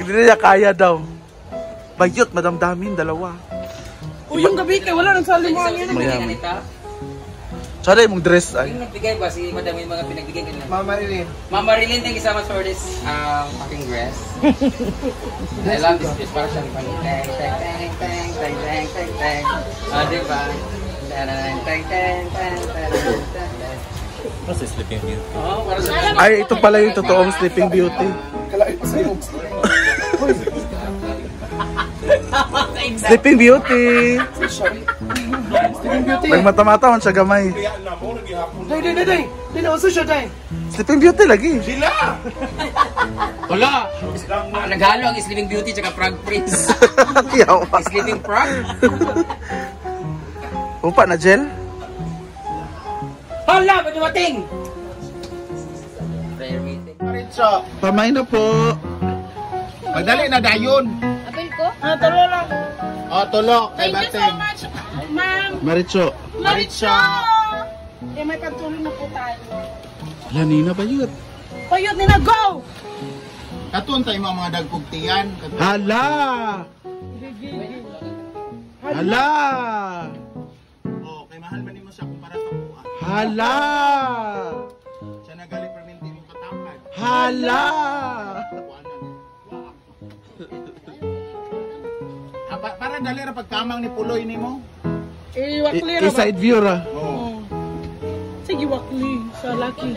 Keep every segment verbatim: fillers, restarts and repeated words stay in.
Hindi niya kaya daw. Bayot, madamdamin, dalawa. O yung gabi kay wala nang salimuhan yun. Sana yung dress ay. Yung nagbigay ba si Madam yung mga pinagbigay kanila? Mama Rilin. Mama Rilin, thank you so much for this um, fucking dress. I love this dress. Parang siyang pang teng teng teng teng teng teng teng teng. Ah, diba? Teng teng teng teng teng teng. Kasi Sleeping Beauty. Oh, parang siyang... Ay, ito pala yung totoong Sleeping Beauty. Kalain pa sa'yo. Sleeping Beauty. Sleeping Beauty. Nagmata-mata man siya gamay. Day, day, day, day. Day na uso siya, day. Sleeping Beauty lagi. Wala! Ah, naghalo ang Sleeping Beauty tsaka Frog Prince. Yawa. Sleeping Frog? Upa na gel? Hala! Pagdating! Prayer meeting. Maritso. Pamay na po. Magdali na dayon. Abay ko? Ah, talo lang. O, tulo. Kay Thank you so Bateng. much, ma'am. Maricho. Maritza! Eh, may pagtuloy na po tayo. Lanina ba yun? Payot ni na, go! Katun tayo mga dagpugtiyan. Hala! Hala! O, kay mahal man mo siya kumpara sa buha. Hala! Siya nagaling perminti ng patangkad. Hala! Ah, pa- para dali ra pagkamang ni Puloy ni mo. Eh, wakli ra ba? I-side view ra. Oo. Sige, wakli. Sa laki.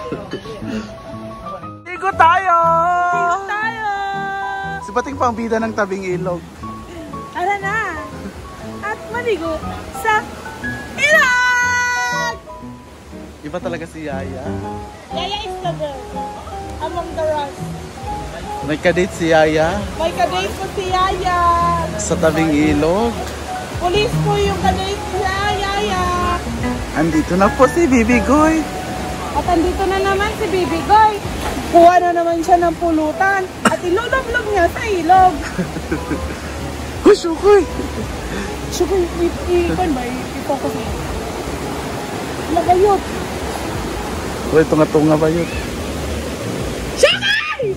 Ligo tayo! Tayo! Si Bating pang bida ng tabing ilog. Tara na! At maligo sa ilog! Iba talaga si Yaya. Yaya is the girl among the rest. May kadate si Yaya May kadate po si Yaya. sa tabing ilog. Police po yung kadate si Yaya. Andito na po si Bibi Goy. At andito na naman si Bibi Goy. Kuha na naman siya ng pulutan. At ilulog-log niya sa ilog. Hush, Ukoy! Siya ko i-ikon ba? I-focus niya. Lagayot. Uy, tunga-tunga ba yun? Shakay!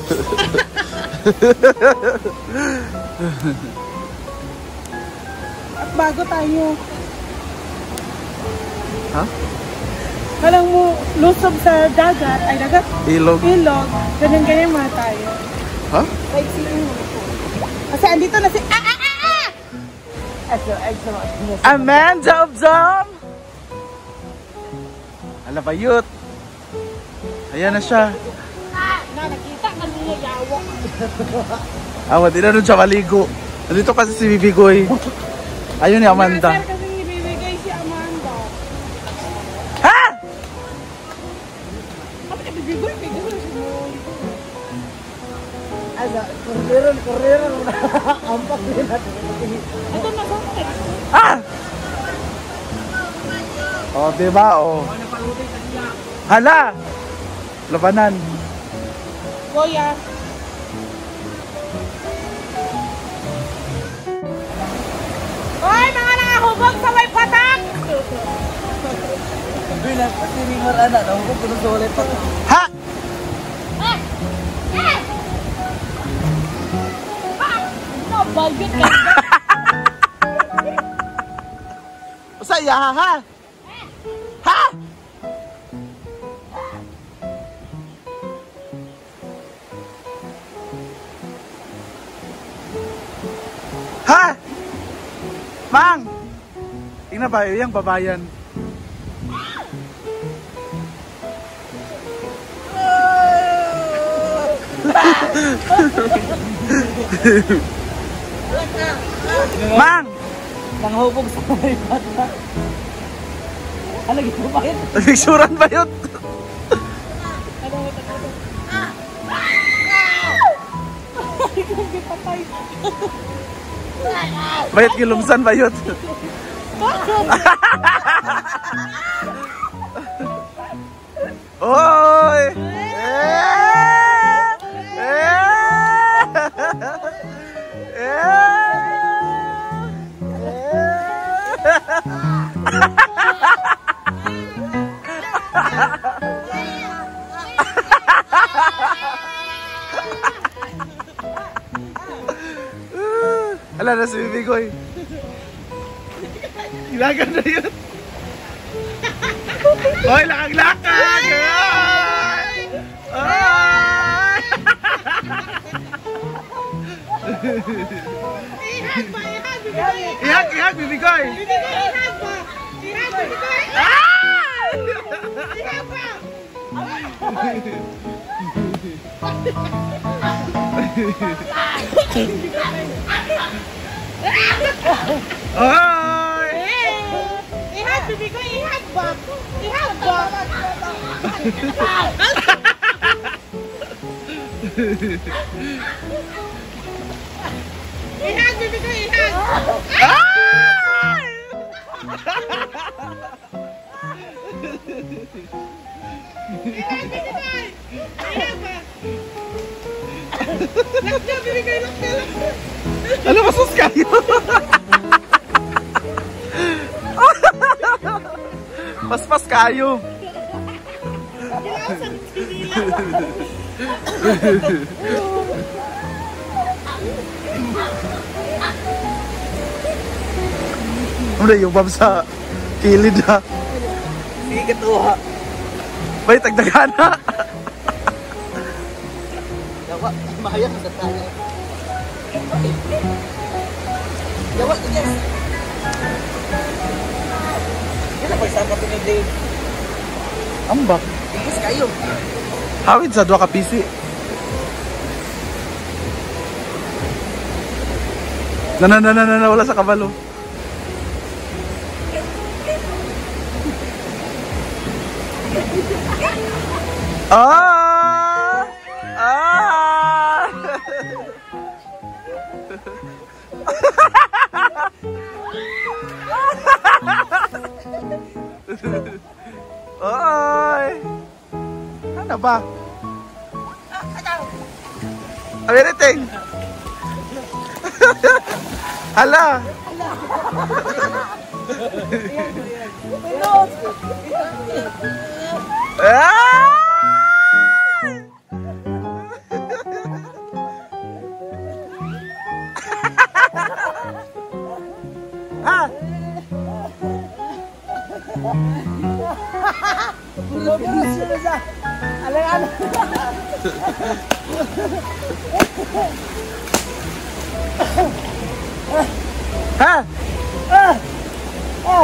At bago tayo. Ha? Walang mo lusob sa dagat. Ay, dagat. Ilog. Ilog. Ganyan-ganyan mga tayo. Ha? Like si kasi andito na si... Ah, ah, ah, ah! Aso, aso. Amanda of Dom! Ala ba yun? Ayan na siya. Na, nakita ka niya yawa. Awa, di na nun siya maligo. Nandito kasi si Bibi Goy. Ayun ni Amanda. Nasar kasi ibibigay si Amanda. Ha? Kapag ibibigay, ibibigay si mo. Asa, kurdiron, kurdiron. Ampak din natin. Ito na sa Ah! Oh, diba? Oh. Hala! Labanan. Goya. Hoy, mga nakahubog sa may patak! Bilang, pati ni Marana, nahubog ko sa walay pa. Ha? Ah! Ah! Ah! No, bagit ka. Saya ha? Ha? Ha? Mang! Tingnan ba yung babayan? Mang! Nanghubog sa walay pa. Ano gito ba yun? Nagpicturan ba yun? Bayot kilumsan ba yun? Oy! Eh! Eh! Eh! Ala na si Bibigoy. Ilagan na yun. Hoy, lakag-lakag! Ay! Ay! Ihag ba? Ihag, Bibigoy! Ihag, ihag, Bibigoy! Bibigoy, ihag ba? Ihag, Bibigoy! Ay! Ihag ba? Ay! Ihag, Bibigoy! Ihag ba? Ihag ba? Ihag, Bibigoy! Ihag! Ay! Ihag, Bibigoy! Ihag ba? Laksa, Bibigoy! Laksa, laksa! Ano masus kayo? Paspas kayo. Ano yung bab sa kilid ha? Sige katuha. Bay, tagdagana. Yawa, mahaya ka sa tayo. Yawa, yes. Yan ang pagsama ko ni Dave. Ambak. Tigis kayo. Hawid sa dua ka pisi. Nanananana, wala sa kabalo. Ah! Ah! Oy! Ano ba? Everything. Hala. Ah! Ah! Ha? Ah! Ah!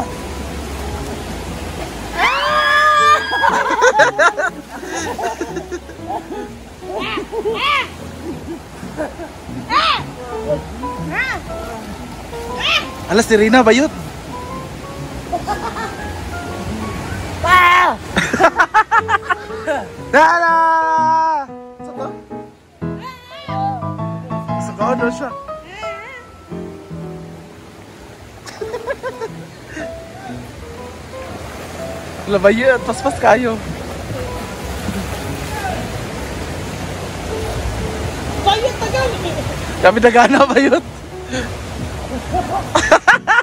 Alas si Rina bayot. Ah! Dala! Saka? Saka ano siya? Wala bayot, paspas kayo. Bayot tagal! Kami nagana bayot.